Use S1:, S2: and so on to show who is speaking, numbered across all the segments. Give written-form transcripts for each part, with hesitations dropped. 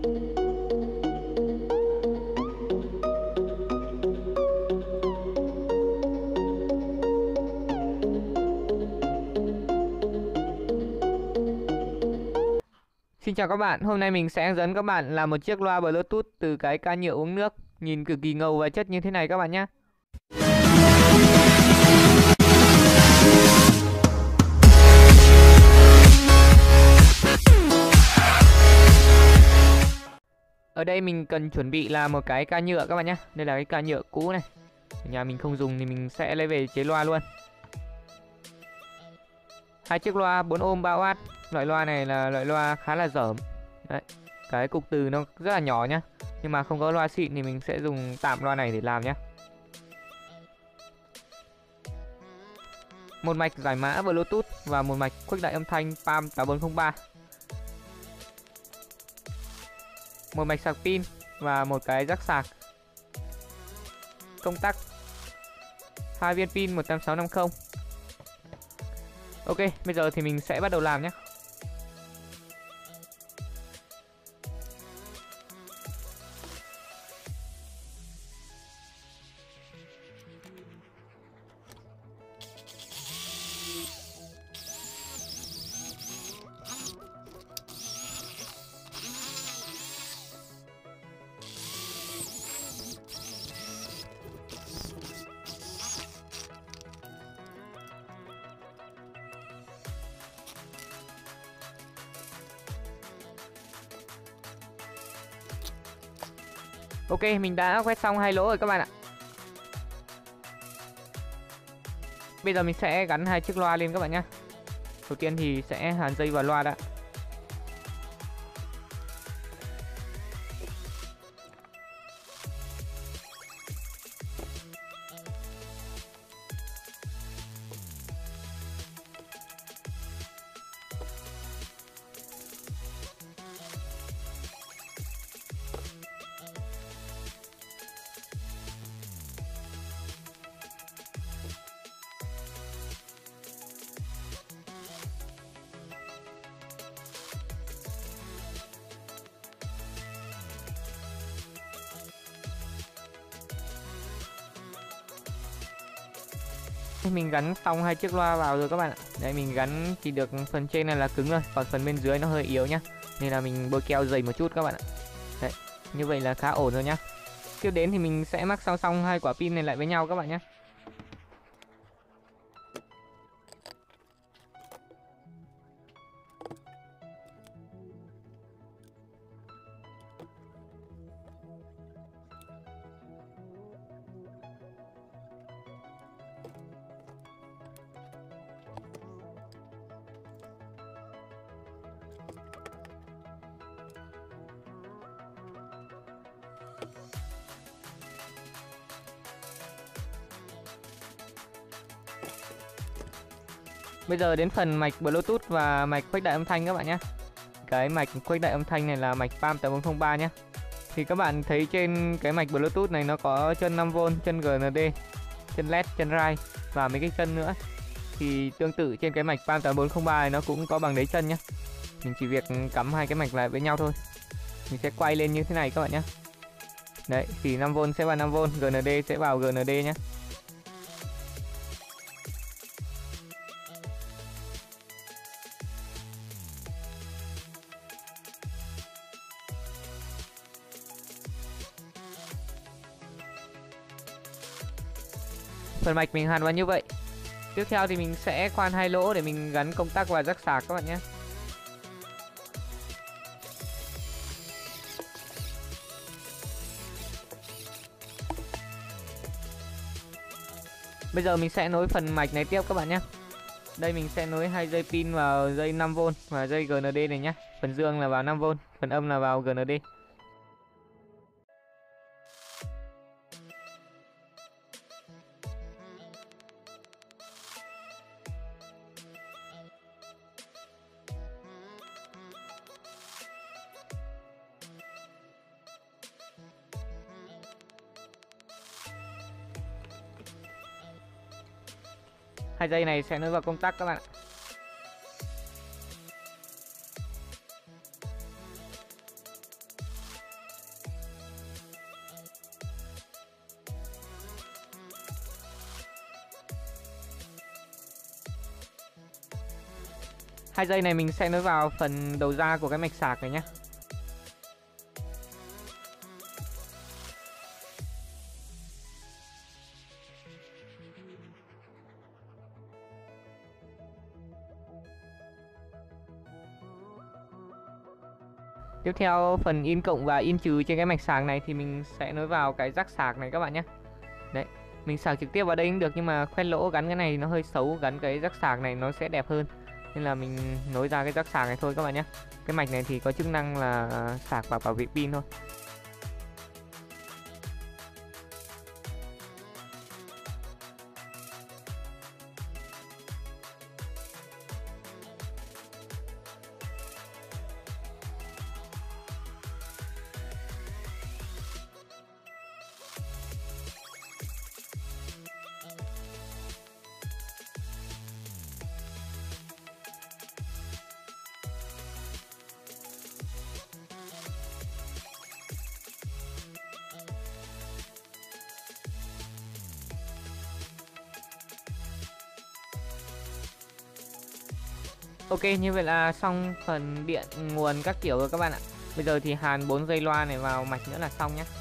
S1: Xin chào các bạn, hôm nay mình sẽ hướng dẫn các bạn làm một chiếc loa Bluetooth từ cái can nhựa uống nước, nhìn cực kỳ ngầu và chất như thế này các bạn nhé. Ở đây mình cần chuẩn bị là một cái can nhựa các bạn nhé. Đây là cái can nhựa cũ này. Ở nhà mình không dùng thì mình sẽ lấy về chế loa luôn. Hai chiếc loa 4 ohm 3W. Loại loa này là loại loa khá là dởm. Đấy, cái cục từ nó rất là nhỏ nhá. Nhưng mà không có loa xịn thì mình sẽ dùng tạm loa này để làm nhé. Một mạch giải mã Bluetooth và một mạch khuếch đại âm thanh PAM 8403. Một mạch sạc pin và một cái jack sạc. Công tắc, 2 viên pin 18650. Ok, bây giờ thì mình sẽ bắt đầu làm nhé. Ok, mình đã quét xong hai lỗ rồi các bạn ạ. Bây giờ mình sẽ gắn hai chiếc loa lên các bạn nhé. Đầu tiên thì sẽ hàn dây vào loa đã. Mình gắn xong hai chiếc loa vào rồi các bạn ạ. Đấy, mình gắn chỉ được phần trên này là cứng rồi, còn phần bên dưới nó hơi yếu nhá. Nên là mình bôi keo dày một chút các bạn ạ. Đấy, như vậy là khá ổn rồi nhá. Tiếp đến thì mình sẽ mắc song song hai quả pin này lại với nhau các bạn nhé. Bây giờ đến phần mạch Bluetooth và mạch khuếch đại âm thanh các bạn nhé. Cái mạch khuếch đại âm thanh này là mạch PAM 8403 nhé. Thì các bạn thấy trên cái mạch Bluetooth này nó có chân 5V, chân GND, chân LED, chân rai và mấy cái chân nữa. Thì tương tự trên cái mạch PAM 8403 này nó cũng có bằng đáy chân nhé. Mình chỉ việc cắm hai cái mạch lại với nhau thôi. Mình sẽ quay lên như thế này các bạn nhé. Đấy, thì 5V sẽ vào 5V, GND sẽ vào GND nhé. Phần mạch mình hàn vào như vậy. Tiếp theo thì mình sẽ khoan hai lỗ để mình gắn công tắc và jack sạc các bạn nhé. Bây giờ mình sẽ nối phần mạch này tiếp các bạn nhé. Đây mình sẽ nối hai dây pin vào dây 5V và dây GND này nhé. Phần dương là vào 5V, phần âm là vào GND. Hai dây này sẽ nối vào công tắc các bạn ạ. Hai dây này mình sẽ nối vào phần đầu ra của cái mạch sạc này nhé. Tiếp theo phần in cộng và in trừ trên cái mạch sạc này thì mình sẽ nối vào cái jack sạc này các bạn nhé. Đấy, mình sạc trực tiếp vào đây cũng được, nhưng mà khoét lỗ gắn cái này nó hơi xấu, gắn cái jack sạc này nó sẽ đẹp hơn. Nên là mình nối ra cái jack sạc này thôi các bạn nhé. Cái mạch này thì có chức năng là sạc và bảo vệ pin thôi. Ok, như vậy là xong phần điện nguồn các kiểu rồi các bạn ạ. Bây giờ thì hàn 4 dây loa này vào mạch nữa là xong nhé.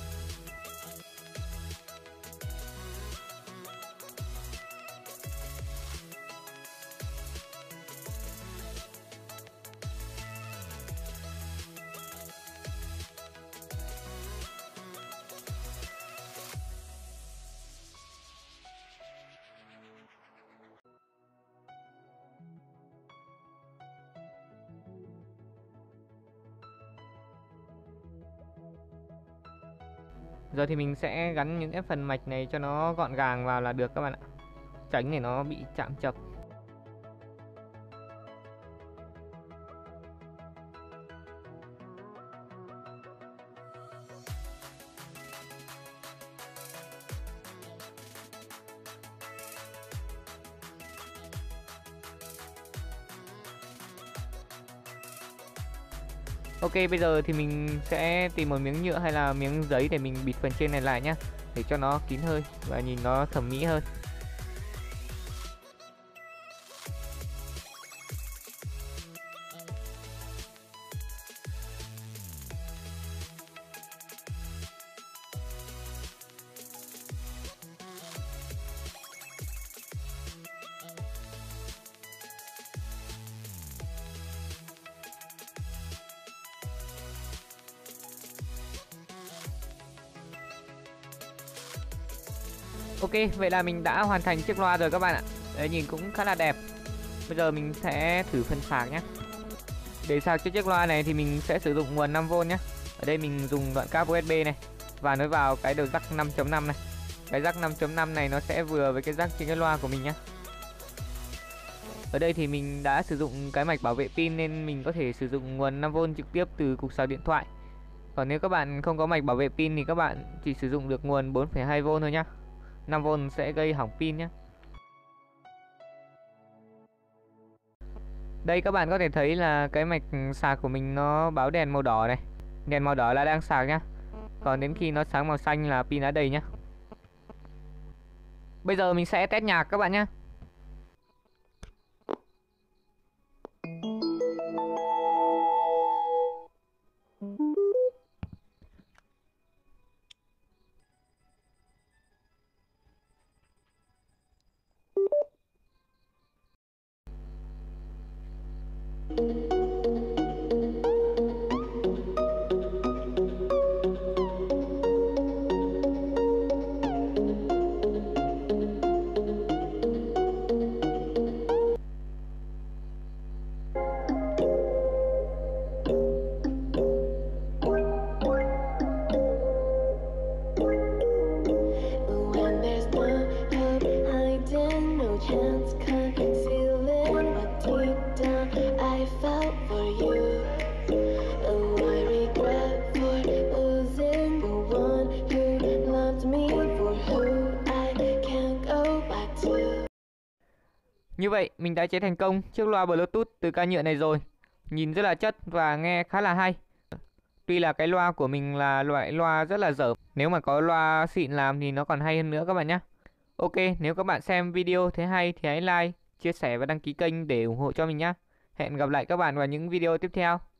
S1: Giờ thì mình sẽ gắn những cái phần mạch này cho nó gọn gàng vào là được các bạn ạ. Tránh để nó bị chạm chập. Ok, bây giờ thì mình sẽ tìm một miếng nhựa hay là miếng giấy để mình bịt phần trên này lại nhé, để cho nó kín hơi và nhìn nó thẩm mỹ hơn. Ok, vậy là mình đã hoàn thành chiếc loa rồi các bạn ạ. Đấy, nhìn cũng khá là đẹp. Bây giờ mình sẽ thử phần sạc nhé. Để sạc cho chiếc loa này thì mình sẽ sử dụng nguồn 5V nhé. Ở đây mình dùng đoạn cáp USB này và nối vào cái đầu jack 5.5 này. Cái jack 5.5 này nó sẽ vừa với cái jack trên cái loa của mình nhé. Ở đây thì mình đã sử dụng cái mạch bảo vệ pin nên mình có thể sử dụng nguồn 5V trực tiếp từ cục sạc điện thoại. Còn nếu các bạn không có mạch bảo vệ pin thì các bạn chỉ sử dụng được nguồn 4,2V thôi nhé. 5V sẽ gây hỏng pin nhé. Đây các bạn có thể thấy là cái mạch sạc của mình nó báo đèn màu đỏ này. Đèn màu đỏ là đang sạc nhá. Còn đến khi nó sáng màu xanh là pin đã đầy nhá. Bây giờ mình sẽ test nhạc các bạn nhé. Như vậy mình đã chế thành công chiếc loa Bluetooth từ ca nhựa này rồi. Nhìn rất là chất và nghe khá là hay. Tuy là cái loa của mình là loại loa rất là dở, nếu mà có loa xịn làm thì nó còn hay hơn nữa các bạn nhé. Ok, nếu các bạn xem video thấy hay thì hãy like, chia sẻ và đăng ký kênh để ủng hộ cho mình nhé. Hẹn gặp lại các bạn vào những video tiếp theo.